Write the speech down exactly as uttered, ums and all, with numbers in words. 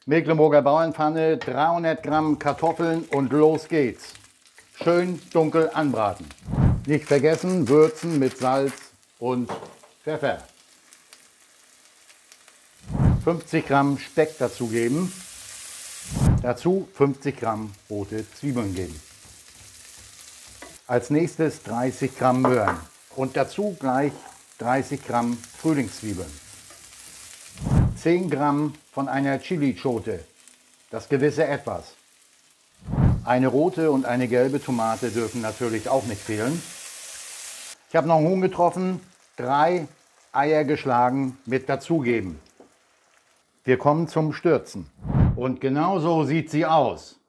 Mecklenburger Bauernpfanne, dreihundert Gramm Kartoffeln und los geht's. Schön dunkel anbraten. Nicht vergessen, würzen mit Salz und Pfeffer. fünfzig Gramm Speck dazugeben. Dazu fünfzig Gramm rote Zwiebeln geben. Als nächstes dreißig Gramm Möhren und dazu gleich dreißig Gramm Frühlingszwiebeln. zehn Gramm von einer Chilischote, das gewisse Etwas. Eine rote und eine gelbe Tomate dürfen natürlich auch nicht fehlen. Ich habe noch einen Huhn getroffen, drei Eier geschlagen mit dazugeben. Wir kommen zum Stürzen. Und genau so sieht sie aus.